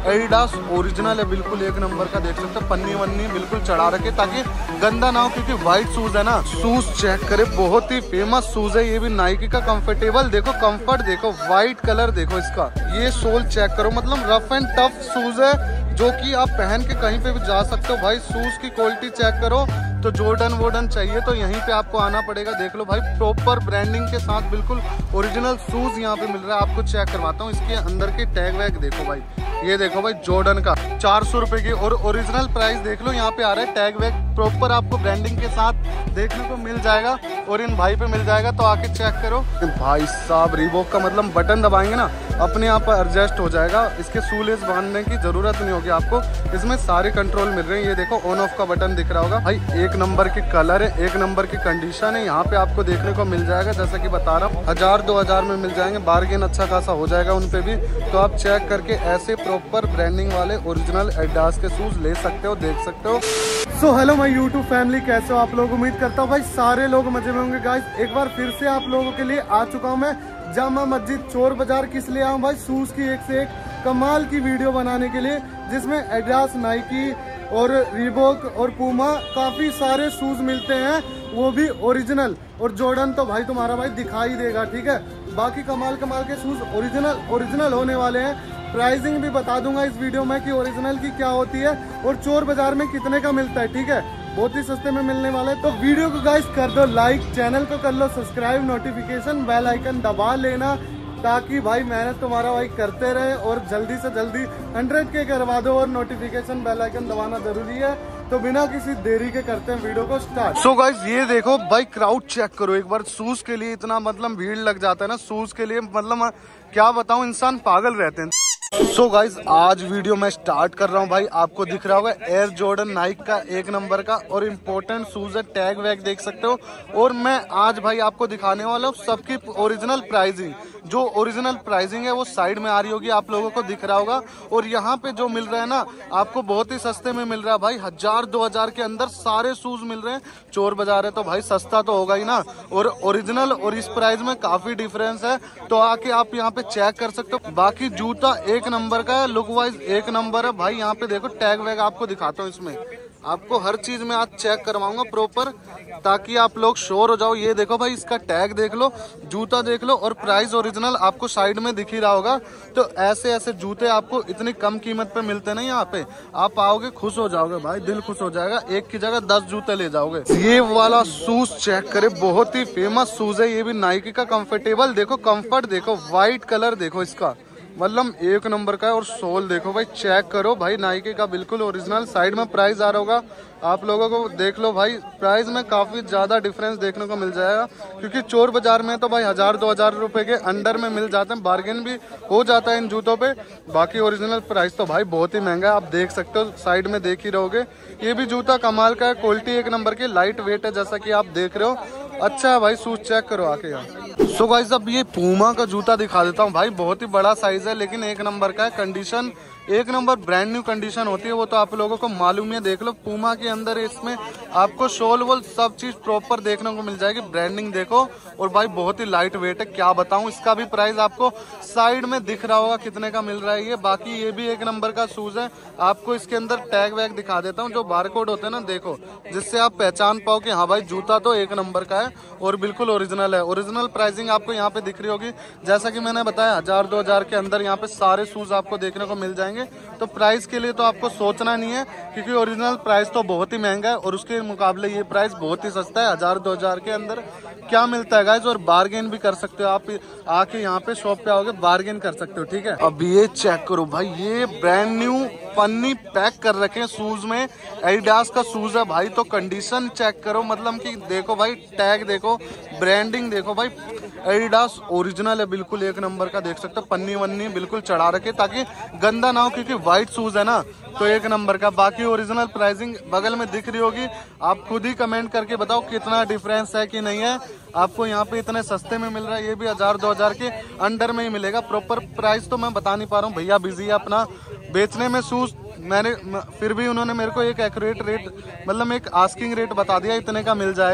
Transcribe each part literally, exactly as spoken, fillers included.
Adidas original है, बिल्कुल एक नंबर का। देख सकते हो पन्नी वन्नी बिल्कुल चढ़ा रखे ताकि गंदा ना हो, क्योंकि व्हाइट शूज है ना। शूज चेक करे, बहुत ही फेमस शूज है ये भी, नाइकी का। कंफर्टेबल देखो, कंफर्ट देखो, व्हाइट कलर देखो इसका। ये सोल चेक करो, मतलब रफ एंड टफ शूज है जो कि आप पहन के कहीं पे भी जा सकते हो भाई। शूज की क्वालिटी चेक करो, तो जॉर्डन वोर्डन चाहिए तो यहीं पे आपको आना पड़ेगा। देख लो भाई, प्रॉपर ब्रांडिंग के साथ बिल्कुल ओरिजिनल शूज यहाँ पे मिल रहा है। आपको चेक करवाता हूँ, इसके अंदर के टैग वैग देखो भाई। ये देखो भाई, जॉर्डन का चार सौ रुपए की, और ओरिजिनल प्राइस देख लो यहाँ पे आ रहा है। टैग वैग प्रॉपर आपको ब्रांडिंग के साथ देखने को मिल जाएगा, और इन भाई पे मिल जाएगा, तो आके चेक करो। भाई साहब, रीबॉक का मतलब बटन दबाएंगे ना अपने आप पर एडजस्ट हो जाएगा। इसके शूलेस बांधने की जरूरत नहीं होगी आपको, इसमें सारे कंट्रोल मिल रहे हैं। ये देखो ऑन ऑफ का बटन दिख रहा होगा भाई। एक नंबर के कलर है, एक नंबर की कंडीशन है, यहाँ पे आपको देखने को मिल जाएगा। जैसा कि बता रहा हूँ, हजार दो हजार में मिल जाएंगे, बार्गेन अच्छा खासा हो जाएगा उन पे भी। तो आप चेक करके ऐसे प्रॉपर ब्रांडिंग वाले ओरिजिनल एडिडास के शूज ले सकते हो, देख सकते हो। So hello my YouTube family, कैसे हो आप लोग? उम्मीद करता हूँ भाई सारे लोग मजे में होंगे। गाइस एक बार फिर से आप लोगों के लिए आ चुका हूँ मैं जामा मस्जिद चोर बाजार। किस लिए आऊँ भाई? शूज की एक से एक कमाल की वीडियो बनाने के लिए, जिसमें एडिडास, नाइकी और रीबॉक और पूमा काफी सारे शूज मिलते हैं, वो भी ओरिजिनल। और जॉर्डन तो भाई तुम्हारा भाई दिखाई देगा, ठीक है। बाकी कमाल कमाल के शूज ओरिजिनल ओरिजिनल होने वाले हैं। प्राइसिंग भी बता दूंगा इस वीडियो में कि ओरिजिनल की क्या होती है और चोर बाजार में कितने का मिलता है, ठीक है। बहुत ही सस्ते में मिलने वाला है। तो वीडियो को गाइस कर दो लाइक, चैनल को कर लो सब्सक्राइब, नोटिफिकेशन बेल आइकन दबा लेना, ताकि भाई मेहनत तुम्हारा भाई करते रहे और जल्दी से जल्दी हंड्रेड के करवा दो। और नोटिफिकेशन बेल आइकन दबाना जरूरी है। तो बिना किसी देरी के करते हैं वीडियो को स्टार्ट। सो गाइस ये देखो भाई, क्राउड चेक करो एक बार। शूज के लिए इतना मतलब भीड़ लग जाता है ना, शूज के लिए मतलब क्या बताऊं, इंसान पागल रहते हैं। सो so गाइज आज वीडियो मैं स्टार्ट कर रहा हूँ भाई। आपको दिख रहा होगा एयर जॉर्डन नाइक का एक नंबर का और इम्पोर्टेंट शूज है, टैग वैग देख सकते हो। और मैं आज भाई आपको दिखाने वाला हूँ सबकी ओरिजिनल प्राइसिंग। जो ओरिजिनल प्राइसिंग है वो साइड में आ रही होगी, आप लोगों को दिख रहा होगा। और यहाँ पे जो मिल रहा है ना आपको बहुत ही सस्ते में मिल रहा है भाई। हजार दो हजार के अंदर सारे शूज मिल रहे हैं। चोर बाजार है तो भाई सस्ता तो होगा ही ना। और ओरिजिनल और इस प्राइस में काफी डिफरेंस है, तो आके आप यहाँ पे चेक कर सकते हो। बाकी जूता एक नंबर का है, लुक वाइज एक नंबर है भाई। यहाँ पे देखो टैग वैग आपको दिखाता हूँ, इसमें आपको हर चीज में आज चेक करवाऊंगा प्रॉपर, ताकि आप लोग श्योर हो जाओ। ये देखो भाई, इसका टैग देख लो, जूता देख लो, और प्राइस ओरिजिनल आपको साइड में दिख ही रहा होगा। तो ऐसे ऐसे जूते आपको इतनी कम कीमत पे मिलते नहीं यहाँ पे। आप आओगे खुश हो जाओगे भाई, दिल खुश हो जाएगा। एक की जगह दस जूते ले जाओगे। ये वाला शूज चेक करे, बहुत ही फेमस शूज है ये भी, नाइकी का। कंफर्टेबल देखो, कंफर्ट देखो, व्हाइट कलर देखो इसका, मतलब एक नंबर का है। और सोल देखो भाई, चेक करो भाई, नाइकी का बिल्कुल ओरिजिनल। साइड में प्राइस आ रहा होगा आप लोगों को, देख लो भाई। प्राइस में काफी ज्यादा डिफरेंस देखने को मिल जाएगा, क्योंकि चोर बाजार में तो भाई हजार दो हजार रुपए के अंडर में मिल जाते हैं, बार्गेन भी हो जाता है इन जूतों पे। बाकी ओरिजिनल प्राइस तो भाई बहुत ही महंगा है, आप देख सकते हो, साइड में देख ही रहोगे। ये भी जूता कमाल का है, क्वालिटी एक नंबर की, लाइट वेट है जैसा कि आप देख रहे हो। अच्छा है भाई, शूज चेक करो आके यहाँ। सो गाइस अब ये पूमा का जूता दिखा देता हूँ भाई। बहुत ही बड़ा साइज है, लेकिन एक नंबर का है। कंडीशन एक नंबर, ब्रांड न्यू कंडीशन होती है, वो तो आप लोगों को मालूम है। देख लो पूमा के अंदर इसमें आपको शोल वोल सब चीज प्रॉपर देखने को मिल जाएगी। ब्रांडिंग देखो, और भाई बहुत ही लाइट वेट है, क्या बताऊं। इसका भी प्राइस आपको साइड में दिख रहा होगा कितने का मिल रहा है ये। बाकी ये भी एक नंबर का शूज है। आपको इसके अंदर टैग वैग दिखा देता हूँ, जो बारकोड होते हैं ना, देखो, जिससे आप पहचान पाओ कि हाँ भाई जूता तो एक नंबर का है और बिल्कुल ओरिजिनल है। ओरिजिनल प्राइसिंग आपको यहाँ पे दिख रही होगी, जैसा कि मैंने बताया हजार दो हजार के अंदर यहाँ पे सारे शूज आपको देखने को मिल जाएंगे। तो प्राइस के लिए तो आपको सोचना नहीं है, क्योंकि ओरिजिनल प्राइस तो बहुत ही महंगा है और उसके मुकाबले ये प्राइस बहुत ही सस्ता है। हजार दो हजार के अंदर क्या मिलता है गाइस। और बार्गेन भी कर सकते हो आप, आके यहाँ पे शॉप पे आओगे बार्गेन कर सकते हो, ठीक है। अब ये चेक करो भाई, ये ब्रांड न्यू पन्नी पैक कर रखे हैं शूज में, एडिडास का शूज है भाई। तो कंडीशन चेक करो, मतलब कि देखो भाई, टैग देखो, ब्रांडिंग देखो भाई, एडिडास ओरिजिनल है, बिल्कुल एक नंबर का। देख सकते हो पन्नी वन्नी बिल्कुल चढ़ा रखे ताकि गंदा ना हो, क्योंकि व्हाइट शूज है ना, तो एक नंबर का। बाकी ओरिजिनल प्राइसिंग बगल में दिख रही होगी, आप खुद ही कमेंट करके बताओ कितना डिफरेंस है कि नहीं है। आपको यहाँ पे इतने सस्ते में मिल रहा है, ये भी हजार दो हजार के अंडर में ही मिलेगा। प्रॉपर प्राइस तो मैं बता नहीं पा रहा हूँ, भैया बिजी है अपना बेचने में शूज। मैंने फिर भी उन्होंने मेरे को एक एक्यूरेट रेट, मतलब एक आस्किंग रेट बता दिया, इतने का मिल जाएगा।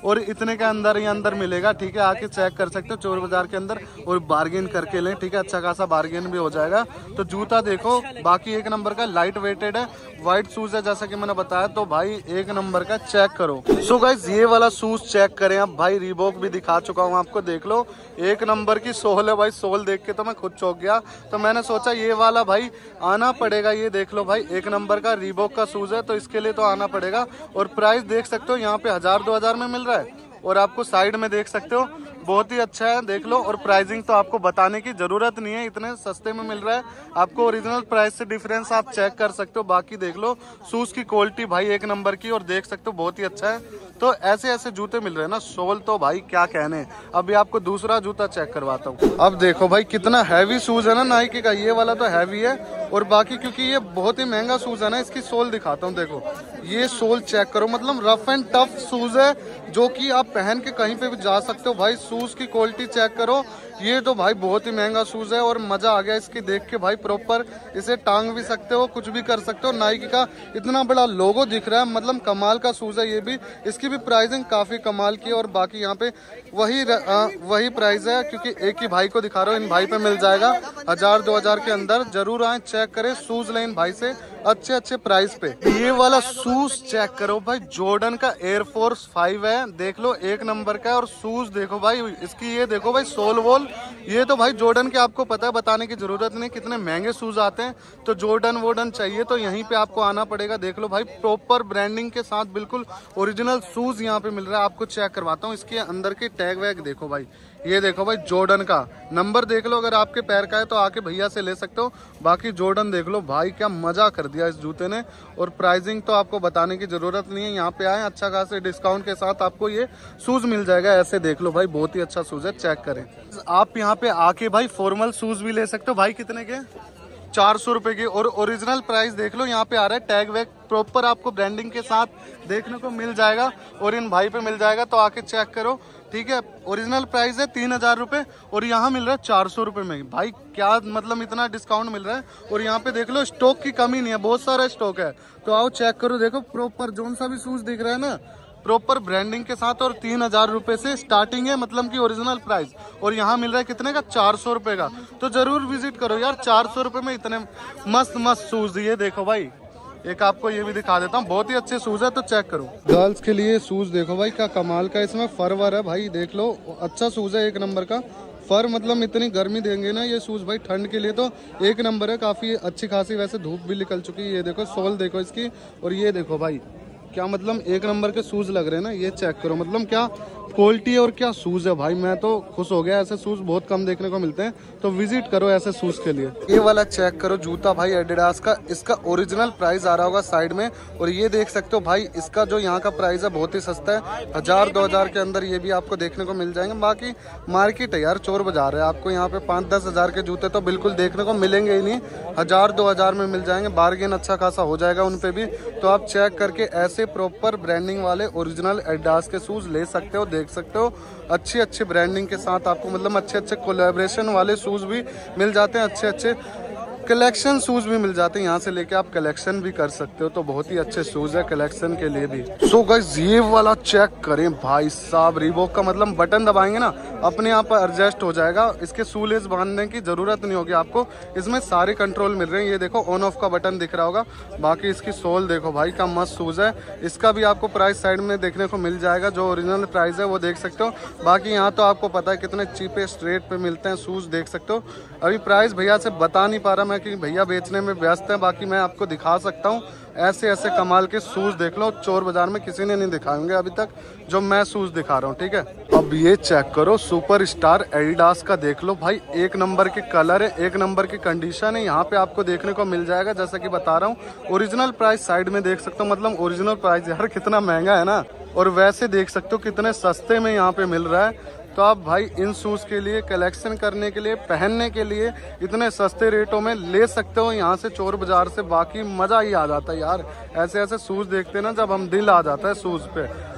और इतने के अंदर ही अंदर मिलेगा, ठीक है। आके चेक कर सकते हो चोर बाजार के अंदर और बार्गेन करके लें, ठीक है। अच्छा खासा बार्गेन भी हो जाएगा। तो जूता देखो बाकी एक नंबर का, लाइट वेटेड है, व्हाइट शूज है जैसा कि मैंने बताया। तो भाई एक नंबर का, चेक करो। सो गाइस ये वाला शूज चेक करें अब भाई, रीबॉक भी दिखा चुका हूँ आपको, देख लो एक नंबर की सोल है भाई। सोल देख के तो मैं खुद चौंक गया, तो मैंने सोचा ये वाला भाई आना पड़ेगा। ये देख लो भाई एक नंबर का रीबॉक का शूज है, तो इसके लिए तो आना पड़ेगा। और प्राइस देख सकते हो यहाँ पे हजार दो हजार में मिल रहा है, और आपको साइड में देख सकते हो बहुत ही अच्छा है, देख लो। और प्राइसिंग तो आपको बताने की जरूरत नहीं है, इतने सस्ते में मिल रहा है आपको। ओरिजिनल प्राइस से डिफरेंस आप चेक कर सकते हो। बाकी देख लो शूज की क्वालिटी भाई एक नंबर की, और देख सकते हो बहुत ही अच्छा है। तो ऐसे ऐसे जूते मिल रहे हैं ना, सोल तो भाई क्या कहने। अभी आपको दूसरा जूता चेक करवाता हूँ। अब देखो भाई कितना हैवी शूज है ना नाइकी का, ये वाला तो हैवी है। और बाकी क्योंकि ये बहुत ही महंगा शूज है ना, इसकी सोल दिखाता हूँ। देखो ये सोल चेक करो, मतलब रफ एंड टफ शूज है, जो कि आप पहन के कहीं पे भी जा सकते हो भाई। शूज की क्वालिटी चेक करो, ये तो भाई बहुत ही महंगा शूज है, और मजा आ गया इसकी देख के भाई। प्रॉपर इसे टांग भी सकते हो, कुछ भी कर सकते हो। नाइकी का इतना बड़ा लोगो दिख रहा है, मतलब कमाल का शूज है ये भी। इसकी भी प्राइसिंग काफी कमाल की है। और बाकी यहाँ पे वही आ, वही प्राइस है, क्योंकि एक ही भाई को दिखा रहा हूँ। इन भाई पे मिल जाएगा हजार दो हजार के अंदर। जरूर आए, चेक करें, शूज लें इन भाई से अच्छे अच्छे प्राइस पे। ये वाला शूज चेक करो भाई, जॉर्डन का एयरफोर्स फाइव है, देख लो एक नंबर का। और शूज देखो भाई इसकी, ये देखो भाई सोल वोल, ये तो भाई जॉर्डन के आपको पता है, बताने की जरूरत नहीं कितने महंगे शूज आते हैं। तो जॉर्डन वॉर्डन चाहिए तो यहीं पे आपको आना पड़ेगा। देख लो भाई प्रॉपर ब्रांडिंग के साथ बिल्कुल ओरिजिनल शूज यहाँ पे मिल रहा है। आपको चेक करवाता हूँ इसके अंदर के टैग वैग देखो भाई, ये देखो भाई जॉर्डन का नंबर देख लो, अगर आपके पैर का है तो आके भैया से ले सकते हो। बाकी जॉर्डन देख लो भाई, क्या मजा कर दिया इस जूते ने। और प्राइसिंग तो आपको बताने की जरूरत नहीं है, यहाँ पे आए अच्छा खासे डिस्काउंट के साथ आपको ये शूज मिल जाएगा। ऐसे देख लो भाई बहुत ही अच्छा शूज है, चेक करें। आप यहाँ पे आके भाई फॉर्मल शूज भी ले सकते हो भाई। कितने के? चार सौ रुपए की। और ओरिजिनल प्राइस देख लो यहाँ पे आ रहा है, टैग वैग प्रॉपर आपको ब्रांडिंग के साथ देखने को मिल जाएगा, और इन भाई पे मिल जाएगा। तो आके चेक करो, ठीक है। ओरिजिनल प्राइस है तीन हजार रुपए, और यहाँ मिल रहा है चार सौ रुपए में भाई। क्या मतलब इतना डिस्काउंट मिल रहा है। और यहाँ पे देख लो स्टॉक की कमी नहीं है, बहुत सारा स्टॉक है। तो आओ चेक करो, देखो प्रॉपर जोन सा भी शूज दिख रहा है ना, प्रॉपर ब्रांडिंग के साथ। और तीन हजार रुपए से स्टार्टिंग है, मतलब कि ओरिजिनल प्राइस। और यहाँ मिल रहा है कितने का? चार सौ रुपए का। तो जरूर विजिट करो यार, चार सौ रुपए में इतने मस्त मस्त शूज। ये देखो भाई, एक आपको ये भी दिखा देता हूँ, बहुत ही अच्छे शूज है, तो चेक करो। गर्ल्स के लिए शूज देखो भाई, क्या कमाल का इसमें फर वर है भाई, देख लो अच्छा शूज है एक नंबर का। फर मतलब इतनी गर्मी देंगे ना ये शूज भाई, ठंड के लिए तो एक नंबर है। काफी अच्छी खासी वैसे धूप भी निकल चुकी है। ये देखो सोल देखो इसकी, और ये देखो भाई क्या मतलब एक नंबर के शूज लग रहे हैं ना। ये चेक करो, मतलब क्या क्वालिटी और क्या शूज है भाई, मैं तो खुश हो गया। ऐसे शूज बहुत कम देखने को मिलते हैं, तो विजिट करो ऐसे शूज के लिए। ये वाला चेक करो जूता भाई एडिडास का, इसका ओरिजिनल प्राइस आ रहा होगा साइड में। और ये देख सकते हो भाई, इसका जो यहाँ का प्राइस है बहुत ही सस्ता है, हजार दो हजार के अंदर ये भी आपको देखने को मिल जाएंगे। बाकी मार्केट है यार, चोर बाजार है, आपको यहाँ पे पाँच दस हजार के जूते तो बिल्कुल देखने को मिलेंगे ही नहीं, हजार दो हजार में मिल जाएंगे। बार्गेन अच्छा खासा हो जाएगा उन पे भी। तो आप चेक करके ऐसे प्रॉपर ब्रांडिंग वाले ओरिजिनल एडिडास के शूज ले सकते हो, देख सकते हो। अच्छी अच्छी ब्रांडिंग के साथ आपको मतलब अच्छे अच्छे कोलैबोरेशन वाले शूज भी मिल जाते हैं, अच्छे अच्छे कलेक्शन शूज भी मिल जाते हैं। यहाँ से लेके आप कलेक्शन भी कर सकते हो, तो बहुत ही अच्छे शूज है कलेक्शन के लिए भी। सो गाइस ये वाला चेक करें भाई साहब, रीबॉक का मतलब बटन दबाएंगे ना अपने आप एडजस्ट हो जाएगा। इसके शूलेस बांधने की जरूरत नहीं होगी आपको, इसमें सारे कंट्रोल मिल रहे हैं। ये देखो ऑन ऑफ का बटन दिख रहा होगा। बाकी इसकी सोल देखो भाई, का मस्त शूज है। इसका भी आपको प्राइस साइड में देखने को मिल जाएगा, जो ओरिजिनल प्राइस है वो देख सकते हो। बाकी यहाँ तो आपको पता है कितने चीपेस्ट रेट पे मिलते हैं शूज, देख सकते हो। अभी प्राइस भैया से बता नहीं पा रहा मैं, कि भैया बेचने में व्यस्त है। बाकी मैं आपको दिखा सकता हूँ ऐसे ऐसे कमाल के शूज, देख लो चोर बाजार में किसी ने नहीं दिखाएंगे अभी तक जो मैं शूज दिखा रहा हूँ, ठीक है। अब ये चेक करो सुपर स्टार एडिडास का, देख लो भाई एक नंबर के कलर है, एक नंबर की कंडीशन है। यहाँ पे आपको देखने को मिल जाएगा, जैसा कि बता रहा हूँ। ओरिजिनल प्राइस साइड में देख सकते हो, मतलब ओरिजिनल प्राइस यार कितना महंगा है ना। और वैसे देख सकते हो कितने सस्ते में यहाँ पे मिल रहा है। तो आप भाई इन शूज के लिए कलेक्शन करने के लिए, पहनने के लिए इतने सस्ते रेटों में ले सकते हो यहाँ से चोर बाजार से। बाकी मजा ही आ जाता है यार, ऐसे ऐसे शूज देखते ना जब हम, दिल आ जाता है शूज पे।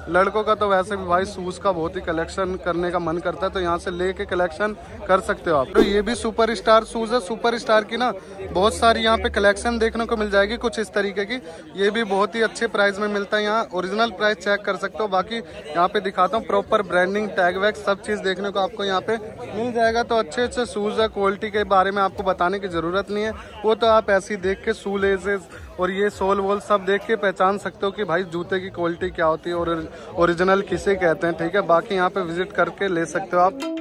लड़कों का तो वैसे भी भाई शूज का बहुत ही कलेक्शन करने का मन करता है, तो यहाँ से लेके कलेक्शन कर सकते हो आप। तो ये भी सुपर स्टार शूज है। सुपर स्टार की ना बहुत सारी यहाँ पे कलेक्शन देखने को मिल जाएगी कुछ इस तरीके की। ये भी बहुत ही अच्छे प्राइस में मिलता है। यहाँ ओरिजिनल प्राइस चेक कर सकते हो। बाकी यहाँ पे दिखाता हूँ, प्रॉपर ब्रांडिंग टैग वैग सब चीज देखने को आपको यहाँ पे मिल जाएगा। तो अच्छे अच्छे शूज है, क्वालिटी के बारे में आपको बताने की जरूरत नहीं है, वो तो आप ऐसे ही देख के शू लेसेस और ये सोल वोल सब देख के पहचान सकते हो कि भाई जूते की क्वालिटी क्या होती है और ओरिजिनल किसे कहते हैं। ठीक है, बाकी यहाँ पे विजिट करके ले सकते हो आप।